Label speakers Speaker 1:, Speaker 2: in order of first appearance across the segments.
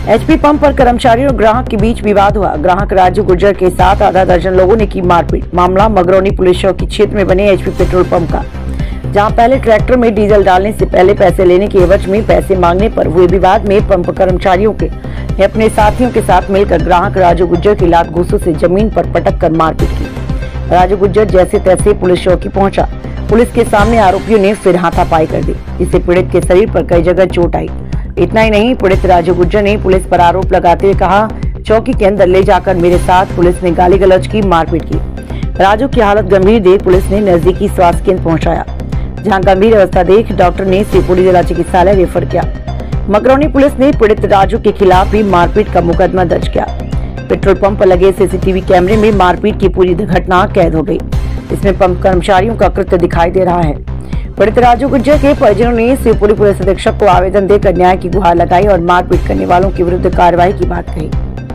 Speaker 1: HP pump पर कर्मचारियों और ग्राहक के बीच विवाद हुआ। ग्राहक राजू गुर्जर के साथ आधा दर्जन लोगों ने की मारपीट। मामला मगरौनी पुलिस चौकी क्षेत्र में बने एचपी पेट्रोल पंप का, जहां पहले ट्रैक्टर में डीजल डालने से पहले पैसे लेने के एवज में पैसे मांगने पर हुए विवाद में पंप कर्मचारियों के अपने साथियों के साथ मिलकर ग्राहक राजू गुर्जर की लात घूंसों से जमीन पर पटक कर मारपीट की। राजू गुर्जर जैसे तैसे पुलिस चौकी पहुंचा। पुलिस के सामने आरोपियों ने फिर हाथापाई कर दी, जिससे पीड़ित के शरीर पर कई जगह चोट आई। इतना ही नहीं, पीड़ित राजू गुर्जर ने पुलिस पर आरोप लगाते हुए कहा, चौकी के अंदर ले जाकर मेरे साथ पुलिस ने गाली गलौज की, मारपीट की। राजू की हालत गंभीर देख पुलिस ने नजदीकी स्वास्थ्य केंद्र पहुंचाया, जहां गंभीर अवस्था देख डॉक्टर ने शिवपुरी जिला चिकित्सालय रेफर किया। मगरौनी पुलिस ने पीड़ित राजू के खिलाफ भी मारपीट का मुकदमा दर्ज किया। पेट्रोल पंप पर लगे सीसीटीवी कैमरे में मारपीट की पूरी घटना कैद हो गई। इसमें पंप कर्मचारियों का कृत्य दिखाई दे रहा है। पीड़ित राजू गुर्जर के परिजनों ने शिवपुरी पुलिस अधीक्षक को आवेदन देकर न्याय की गुहार लगाई और मारपीट करने वालों के विरुद्ध कार्रवाई की बात कही।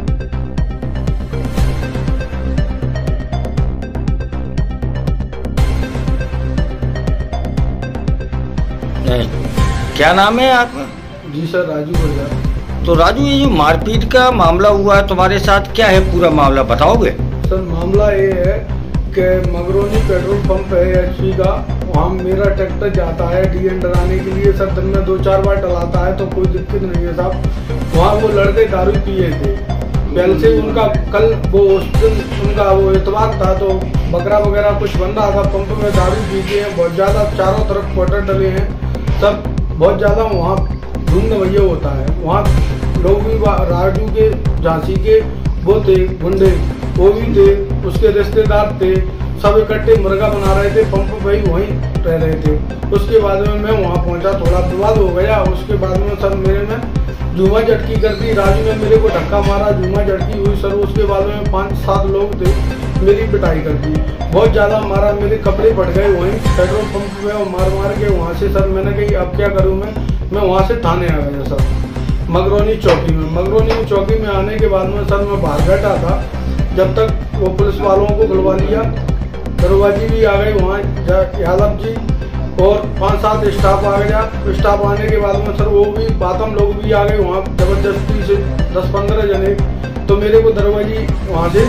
Speaker 2: क्या नाम है आपका?
Speaker 3: जी सर, राजू गुर्जर।
Speaker 2: तो राजू, ये जो मारपीट का मामला हुआ है तुम्हारे साथ, क्या है पूरा मामला बताओगे?
Speaker 3: सर, मामला ये है कि मगरौनी पेट्रोल पंप है एचपी का, वहाँ मेरा ट्रैक्टर जाता है डीएन डलाने के लिए। सर, दिन में 2-4 बार डलाता है तो कोई दिक्कत नहीं है साहब। वहाँ वो लड़के दारू पिए थे पहले से। उनका कल वो उनका वो इतवार था तो बकरा वगैरह कुछ बन रहा था। पंप में दारू पीते हैं बहुत ज़्यादा, चारों तरफ क्वार्टर डले हैं सब, बहुत ज़्यादा वहाँ धुंध भैया होता है। वहाँ लोग भी राजू के झांसी के वो थे गुंडे, वो भी थे, उसके रिश्तेदार थे, सब इकट्ठे मुर्गा बना रहे थे। पंप भाई वहीं रह रहे थे। उसके बाद में मैं वहाँ पहुँचा, थोड़ा विवाद हो गया। उसके बाद में सर मेरे में जूमा झटकी कर दी। राजू ने मेरे को धक्का मारा, जूमा झटकी हुई सर। उसके बाद में 5-7 लोग थे, मेरी पिटाई कर दी, बहुत ज़्यादा मारा। मेरे कपड़े फट गए वहीं पेट्रोल पंप में, मार के वहाँ से सर मैंने कही अब क्या करूँ मैं वहाँ से थाने आ गया सर, मगरौनी चौकी में। मगरौनी चौकी में आने के बाद में सर मैं बाहर बैठा था, जब तक वो पुलिस वालों को बुलवा लिया। दरवाजी भी आ गए वहाँ, यादव जी और 5-7 स्टाफ आ गया। स्टाफ आने के बाद में सर वो भी बातम लोग भी आ गए वहाँ, जबरदस्ती से 10-15 जने। तो मेरे को दरवाजी वहाँ से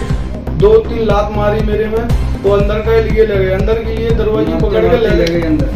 Speaker 3: 2-3 लात मारी मेरे में। वो अंदर के लिए ले गए, अंदर के लिए दरवाजी पकड़ के ले गए अंदर।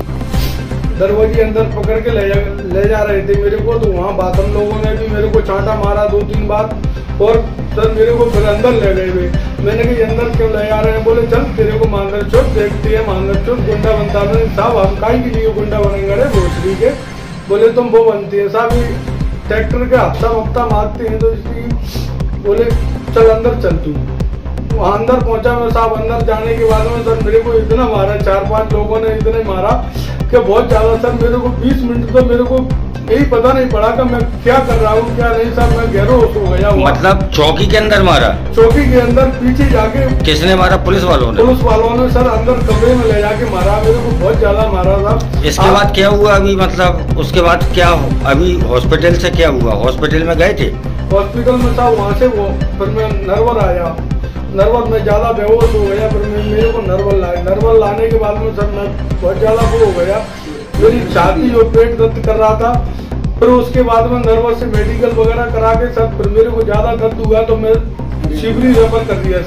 Speaker 3: दरवाजे अंदर पकड़ के ले जा रहे थे मेरे को। तो वहाँ बातम लोगों ने भी मेरे को चांटा मारा 2-3 बार और सर मेरे को फिर अंदर ले गए वे। मैंने कहा अंदर क्यों ले जा रहे हैं? बोले चल तेरे को मांगर चोट देखते हैं, मांगर चोट गुंडा बनता है साहब। हम काहे के लिए गुंडा बनेंगे रे भोसड़ी के? बोले तुम वो बनती है साहब, ट्रैक्टर का हफ्ता मारते हैं तो इसलिए। बोले चल अंदर चल तू। वहाँ अंदर पहुंचा मैं साहब। अंदर जाने के बाद में सर मेरे को इतना मारा, 4-5 लोगों ने इतने मारा कि बहुत ज्यादा सर। मेरे को 20 मिनट तो मेरे को यही पता नहीं पड़ा कि मैं क्या कर रहा हूँ क्या नहीं साहब। मैं गहरो हो गया।
Speaker 2: मतलब चौकी के अंदर मारा?
Speaker 3: चौकी के अंदर पीछे जाके।
Speaker 2: किसने मारा? पुलिस वालों ने?
Speaker 3: पुलिस वालों ने सर अंदर कमरे में ले जाके मारा, मेरे को बहुत ज्यादा मारा साहब।
Speaker 2: इसके बाद क्या हुआ अभी? मतलब उसके बाद क्या अभी हॉस्पिटल से क्या हुआ? हॉस्पिटल में गए थे?
Speaker 3: हॉस्पिटल में साहब वहाँ से वो फिर मैं नरवर आया। नरवर में ज्यादा बेहोश हो गया। फिर मेरे को नरवर लाए। नरवर लाने के बाद में सर मैं बहुत ज्यादा वो हो गया। मेरी छाती और पेट दर्द कर रहा था। फिर उसके बाद में नर्वस से मेडिकल वगैरह करा के सर फिर मेरे को ज्यादा दर्द हुआ तो मैं शिवपुरी रेफर कर दिया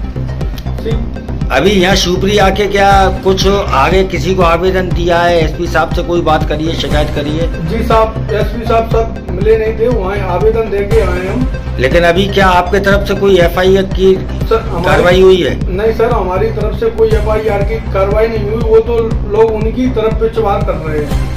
Speaker 3: सर।
Speaker 2: अभी यहाँ शिवपुरी आके क्या कुछ आगे किसी को आवेदन दिया है? एसपी साहब से कोई बात करी है, शिकायत करी है?
Speaker 3: जी साहब, एसपी साहब सब मिले नहीं थे, वहाँ आवेदन दे के आए हम।
Speaker 2: लेकिन अभी क्या आपके तरफ से कोई एफआईआर की कार्रवाई हुई है?
Speaker 3: नहीं सर, हमारी तरफ से कोई एफआईआर की कार्रवाई नहीं हुई। वो तो लोग उनकी तरफ पे चुनाव कर रहे हैं।